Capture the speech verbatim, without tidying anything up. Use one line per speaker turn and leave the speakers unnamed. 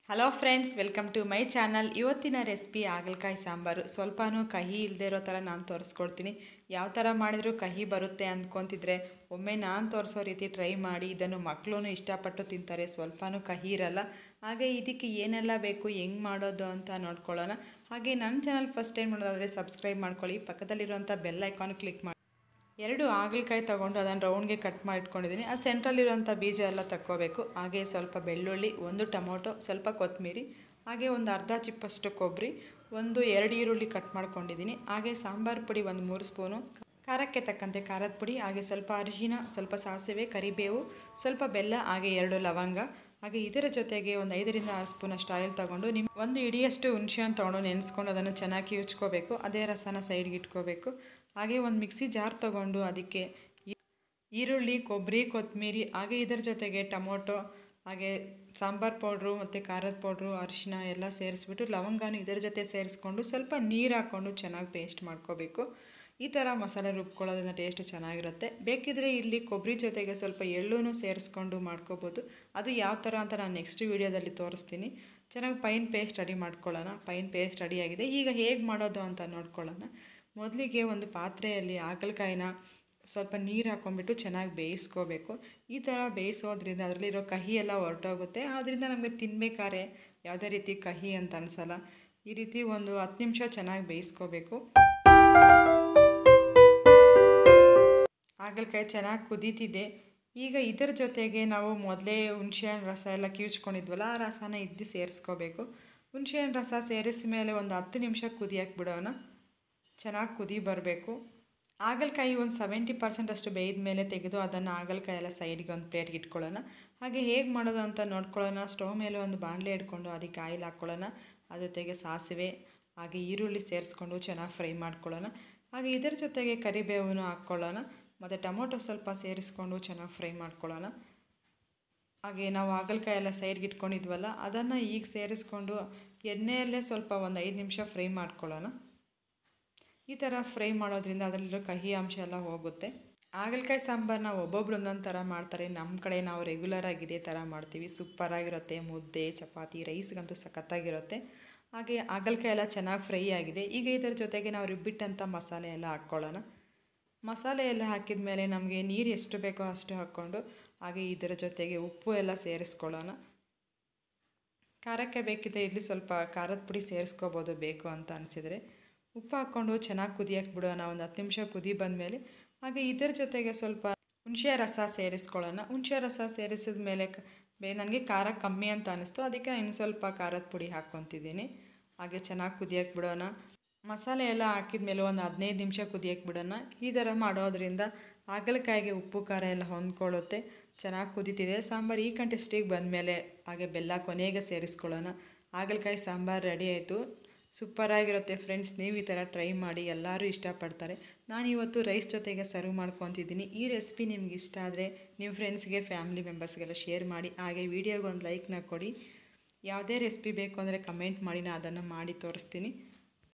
Hello friends, welcome to my channel. ಇವತ್ತಿನ recipe ಹಾಗಲಕಾಯಿ ಸಾಂಬಾರು. ಸ್ವಲ್ಪನೂ ಕಹಿ ಇಲ್ಲದೆ ಇರೋ ಥರ ನಾನು ತೋರಿಸ್ಕೊಡ್ತೀನಿ. ಯಾವ ಥರ ಮಾಡಿದರೂ ಕಹಿ ಬರುತ್ತೆ ಅಂದ್ಕೊತಿದ್ರೆ ಒಮ್ಮೆ ನಾನು ತೋರಿಸೋ ರೀತಿ ಟ್ರೈ ಮಾಡಿ. ಇದನ್ನು ಮಕ್ಕಳು ಇಷ್ಟಪಟ್ಟು ತಿಂತಾರೆ, ಸ್ವಲ್ಪನೂ ಕಹಿ ಇರಲ್ಲ. ಹಾಗೆ ಇದಕ್ಕೆ ಏನೆಲ್ಲ ಬೇಕು, ಹೆಂಗೆ ಮಾಡೋದು ಅಂತ ನೋಡ್ಕೊಳ್ಳೋಣ. ಹಾಗೆ ನನ್ನ ಚಾನಲ್ ಫಸ್ಟ್ ಟೈಮ್ ನೋಡೋದಾದರೆ ಸಬ್ಸ್ಕ್ರೈಬ್ ಮಾಡ್ಕೊಳ್ಳಿ. ಪಕ್ಕದಲ್ಲಿರುವಂಥ ಬೆಲ್ ಐಕಾನ್ ಕ್ಲಿಕ್ ಮಾಡಿ. ಎರಡು ಹಾಗಲಕಾಯಿ ತೊಗೊಂಡು ಅದನ್ನು ರೌಂಡ್ಗೆ ಕಟ್ ಮಾಡಿ ಇಟ್ಕೊಂಡಿದ್ದೀನಿ. ಆ ಸೆಂಟ್ರಲ್ಲಿರುವಂಥ ಬೀಜ ಎಲ್ಲ ತಕ್ಕೋಬೇಕು. ಹಾಗೆ ಸ್ವಲ್ಪ ಬೆಳ್ಳುಳ್ಳಿ, ಒಂದು ಟೊಮೊಟೊ, ಸ್ವಲ್ಪ ಕೊತ್ತಂಬರಿ, ಹಾಗೆ ಒಂದು ಅರ್ಧ ಚಿಪ್ಪಷ್ಟು ಕೊಬ್ಬರಿ, ಒಂದು ಎರಡು ಈರುಳ್ಳಿ ಕಟ್ ಮಾಡ್ಕೊಂಡಿದ್ದೀನಿ. ಹಾಗೆ ಸಾಂಬಾರು ಪುಡಿ ಒಂದು ಮೂರು ಸ್ಪೂನು, ಖಾರಕ್ಕೆ ತಕ್ಕಂತೆ ಖಾರದ ಪುಡಿ, ಹಾಗೆ ಸ್ವಲ್ಪ ಅರಿಶಿನ, ಸ್ವಲ್ಪ ಸಾಸಿವೆ, ಕರಿಬೇವು, ಸ್ವಲ್ಪ ಬೆಲ್ಲ, ಹಾಗೆ ಎರಡು ಲವಂಗ. ಹಾಗೆ ಇದರ ಜೊತೆಗೆ ಒಂದು ಐದರಿಂದ ಆರು ಸ್ಪೂನಷ್ಟು ಆಯಿಲ್ ತೊಗೊಂಡು ನಿಮ್ಮ ಒಂದು ಇಡಿಯಷ್ಟು ಹುಣಸೆಹಣ್ಣು ತೊಗೊಂಡು ನೆನೆಸ್ಕೊಂಡು ಅದನ್ನು ಚೆನ್ನಾಗಿ ಕಿವುಚ್ಕೋಬೇಕು. ಅದೇ ರಸನ ಸೈಡ್ಗೆ ಇಟ್ಕೋಬೇಕು. ಹಾಗೆ ಒಂದು ಮಿಕ್ಸಿ ಜಾರ್ ತೊಗೊಂಡು ಅದಕ್ಕೆ ಈರುಳ್ಳಿ, ಕೊಬ್ಬರಿ, ಕೊತ್ತಂಬರಿ, ಹಾಗೆ ಇದರ ಜೊತೆಗೆ ಟೊಮೊಟೊ, ಹಾಗೆ ಸಾಂಬಾರು ಪೌಡ್ರು ಮತ್ತು ಖಾರದ ಪೌಡ್ರು, ಅರಿಶಿನ ಎಲ್ಲ ಸೇರಿಸ್ಬಿಟ್ಟು ಲವಂಗನೂ ಇದರ ಜೊತೆ ಸೇರಿಸ್ಕೊಂಡು ಸ್ವಲ್ಪ ನೀರು ಹಾಕ್ಕೊಂಡು ಚೆನ್ನಾಗಿ ಪೇಸ್ಟ್ ಮಾಡ್ಕೋಬೇಕು. ಈ ಥರ ಮಸಾಲೆ ರುಬ್ಕೊಳ್ಳೋದ್ರಿಂದ ಟೇಸ್ಟ್ ಚೆನ್ನಾಗಿರುತ್ತೆ. ಬೇಕಿದ್ರೆ ಇಲ್ಲಿ ಕೊಬ್ಬರಿ ಜೊತೆಗೆ ಸ್ವಲ್ಪ ಎಳ್ಳೂ ಸೇರಿಸ್ಕೊಂಡು ಮಾಡ್ಕೋಬೋದು. ಅದು ಯಾವ ಥರ ಅಂತ ನಾನು ನೆಕ್ಸ್ಟ್ ವೀಡಿಯೋದಲ್ಲಿ ತೋರಿಸ್ತೀನಿ. ಚೆನ್ನಾಗಿ ಪೈನ್ ಪೇಸ್ಟ್ ರೆಡಿ ಮಾಡ್ಕೊಳ್ಳೋಣ. ಪೈನ್ ಪೇಸ್ಟ್ ರೆಡಿಯಾಗಿದೆ. ಈಗ ಹೇಗೆ ಮಾಡೋದು ಅಂತ ನೋಡ್ಕೊಳ್ಳೋಣ. ಮೊದಲಿಗೆ ಒಂದು ಪಾತ್ರೆಯಲ್ಲಿ ಹಾಗಲಕಾಯಿನ ಸ್ವಲ್ಪ ನೀರು ಹಾಕ್ಕೊಂಡ್ಬಿಟ್ಟು ಚೆನ್ನಾಗಿ ಬೇಯಿಸ್ಕೋಬೇಕು. ಈ ಥರ ಬೇಯಿಸೋದ್ರಿಂದ ಅದರಲ್ಲಿರೋ ಕಹಿ ಎಲ್ಲ ಹೊರಟೋಗುತ್ತೆ. ಆದ್ದರಿಂದ ನಮಗೆ ತಿನ್ಬೇಕಾದ್ರೆ ಯಾವುದೇ ರೀತಿ ಕಹಿ ಅಂತ ಅನಿಸಲ್ಲ. ಈ ರೀತಿ ಒಂದು ಹತ್ತು ನಿಮಿಷ ಚೆನ್ನಾಗಿ ಬೇಯಿಸ್ಕೋಬೇಕು. ಹಾಗಲಕಾಯಿ ಚೆನ್ನಾಗಿ ಕುದೀತಿದೆ. ಈಗ ಇದರ ಜೊತೆಗೆ ನಾವು ಮೊದಲೇ ಹುಣಸೆಹಣ್ಣು ರಸ ಎಲ್ಲ ಕಿವುಚ್ಕೊಂಡಿದ್ವಲ್ಲ, ಆ ರಸನ ಇದ್ದು ಸೇರಿಸ್ಕೋಬೇಕು. ಹುಣಸೆಹಣ್ಣು ರಸ ಸೇರಿಸಿದ ಮೇಲೆ ಒಂದು ಹತ್ತು ನಿಮಿಷ ಕುದಿಯಕ್ಕೆ ಬಿಡೋಣ. ಚೆನ್ನಾಗಿ ಕುದಿ ಬರಬೇಕು. ಹಾಗಲಕಾಯಿ ಒಂದು ಸೆವೆಂಟಿ ಪರ್ಸೆಂಟ್ ಅಷ್ಟು ಬೇಯ್ದ ಮೇಲೆ ತೆಗೆದು ಅದನ್ನು ಹಾಗಲಕಾಯಿ ಎಲ್ಲ ಸೈಡ್ಗೆ ಒಂದು ಪ್ಲೇಟ್ಗೆ ಇಟ್ಕೊಳ್ಳೋಣ. ಹಾಗೆ ಹೇಗೆ ಮಾಡೋದು ಅಂತ ನೋಡ್ಕೊಳ್ಳೋಣ. ಸ್ಟವ್ ಮೇಲೆ ಒಂದು ಬಾಣಲೆ ಇಟ್ಕೊಂಡು ಅದಕ್ಕೆ ಆಯಿಲ್ ಹಾಕ್ಕೊಳ್ಳೋಣ. ಅದ್ರ ಜೊತೆಗೆ ಸಾಸಿವೆ, ಹಾಗೆ ಈರುಳ್ಳಿ ಸೇರಿಸ್ಕೊಂಡು ಚೆನ್ನಾಗಿ ಫ್ರೈ ಮಾಡ್ಕೊಳ್ಳೋಣ. ಹಾಗೆ ಇದರ ಜೊತೆಗೆ ಕರಿಬೇವನ್ನು ಹಾಕ್ಕೊಳ್ಳೋಣ. ಮತ್ತು ಟೊಮೊಟೊ ಸ್ವಲ್ಪ ಸೇರಿಸ್ಕೊಂಡು ಚೆನ್ನಾಗಿ ಫ್ರೈ ಮಾಡ್ಕೊಳ್ಳೋಣ. ಹಾಗೆ ನಾವು ಹಾಗಲಕಾಯಿ ಎಲ್ಲ ಸೈಡ್ಗೆ ಇಟ್ಕೊಂಡಿದ್ವಲ್ಲ, ಅದನ್ನು ಈಗ ಸೇರಿಸ್ಕೊಂಡು ಎಣ್ಣೆಯಲ್ಲೇ ಸ್ವಲ್ಪ ಒಂದು ಐದು ನಿಮಿಷ ಫ್ರೈ ಮಾಡ್ಕೊಳ್ಳೋಣ. ಈ ಥರ ಫ್ರೈ ಮಾಡೋದ್ರಿಂದ ಅದರಲ್ಲಿರೋ ಕಹಿ ಅಂಶ ಎಲ್ಲ ಹೋಗುತ್ತೆ. ಹಾಗಲಕಾಯಿ ಸಾಂಬಾರನ್ನ ಒಬ್ಬೊಬ್ರು ಒಂದೊಂದು ಥರ ಮಾಡ್ತಾರೆ. ನಮ್ಮ ಕಡೆ ನಾವು ರೆಗ್ಯುಲರಾಗಿ ಇದೇ ಥರ ಮಾಡ್ತೀವಿ. ಸೂಪರಾಗಿರುತ್ತೆ. ಮುದ್ದೆ, ಚಪಾತಿ, ರೈಸ್ಗಂತೂ ಸಖತ್ತಾಗಿರುತ್ತೆ. ಹಾಗೆ ಹಾಗಲಕಾಯಿ ಎಲ್ಲ ಚೆನ್ನಾಗಿ ಫ್ರೈ ಆಗಿದೆ. ಈಗ ಇದರ ಜೊತೆಗೆ ನಾವು ರುಬ್ಬಿಟ್ಟಂಥ ಮಸಾಲೆ ಎಲ್ಲ ಹಾಕ್ಕೊಳ್ಳೋಣ. ಮಸಾಲೆ ಎಲ್ಲ ಹಾಕಿದ ಮೇಲೆ ನಮಗೆ ನೀರು ಎಷ್ಟು ಬೇಕೋ ಅಷ್ಟು ಹಾಕ್ಕೊಂಡು, ಹಾಗೆ ಇದರ ಜೊತೆಗೆ ಉಪ್ಪು ಎಲ್ಲ ಸೇರಿಸ್ಕೊಳ್ಳೋಣ. ಖಾರಕ್ಕೆ ಬೇಕಿದ್ದರೆ ಇಲ್ಲಿ ಸ್ವಲ್ಪ ಖಾರದ ಪುಡಿ ಸೇರಿಸ್ಕೋಬೋದು ಬೇಕು ಅಂತ ಅನಿಸಿದರೆ. ಉಪ್ಪು ಹಾಕ್ಕೊಂಡು ಚೆನ್ನಾಗಿ ಕುದಿಯಕ್ಕೆ ಬಿಡೋಣ. ಒಂದು ಹತ್ತು ನಿಮಿಷ ಕುದಿ ಬಂದಮೇಲೆ ಹಾಗೆ ಇದರ ಜೊತೆಗೆ ಸ್ವಲ್ಪ ಹುಣಸೆ ರಸ ಸೇರಿಸ್ಕೊಳ್ಳೋಣ. ಹುಣಸೆ ರಸ ಸೇರಿಸಿದ ಮೇಲೆ ಬೇ ನನಗೆ ಖಾರ ಕಮ್ಮಿ ಅಂತ ಅನ್ನಿಸ್ತು, ಅದಕ್ಕೆ ಇನ್ನು ಸ್ವಲ್ಪ ಖಾರದ ಪುಡಿ ಹಾಕ್ಕೊತಿದ್ದೀನಿ. ಹಾಗೆ ಚೆನ್ನಾಗಿ ಕುದಿಯಕ್ಕೆ ಬಿಡೋಣ. ಮಸಾಲೆ ಎಲ್ಲ ಹಾಕಿದ ಮೇಲೆ ಒಂದು ಹದಿನೈದು ನಿಮಿಷ ಕುದಿಯಕ್ಕೆ ಬಿಡೋಣ. ಈ ಥರ ಮಾಡೋದ್ರಿಂದ ಹಾಗಲಕಾಯಿಗೆ ಉಪ್ಪು ಖಾರ ಎಲ್ಲ ಹೊಂದ್ಕೊಳ್ಳುತ್ತೆ. ಚೆನ್ನಾಗಿ ಕುದೀತಿದೆ. ಸಾಂಬಾರು ಈ ಕಂಟೆಸ್ಟಿಗೆ ಬಂದಮೇಲೆ ಹಾಗೆ ಬೆಲ್ಲ ಕೊನೆಗೆ ಸೇರಿಸ್ಕೊಳ್ಳೋಣ. ಹಾಗಲಕಾಯಿ ಸಾಂಬಾರು ರೆಡಿ ಆಯಿತು. ಸೂಪರಾಗಿರುತ್ತೆ ಫ್ರೆಂಡ್ಸ್. ನೀವು ಈ ಥರ ಟ್ರೈ ಮಾಡಿ, ಎಲ್ಲರೂ ಇಷ್ಟಪಡ್ತಾರೆ. ನಾನಿವತ್ತು ರೈಸ್ ಜೊತೆಗೆ ಸರ್ವ್ ಮಾಡ್ಕೊತಿದ್ದೀನಿ. ಈ ರೆಸಿಪಿ ನಿಮ್ಗೆ ಇಷ್ಟ ಆದರೆ ನಿಮ್ಮ ಫ್ರೆಂಡ್ಸ್ಗೆ, ಫ್ಯಾಮಿಲಿ ಮೆಂಬರ್ಸ್ಗೆಲ್ಲ ಶೇರ್ ಮಾಡಿ. ಹಾಗೆ ವಿಡಿಯೋಗೆ ಒಂದು ಲೈಕ್ನ ಕೊಡಿ. ಯಾವುದೇ ರೆಸಿಪಿ ಬೇಕು ಅಂದರೆ ಕಮೆಂಟ್ ಮಾಡಿ, ನಾನು ಅದನ್ನು ಮಾಡಿ ತೋರಿಸ್ತೀನಿ.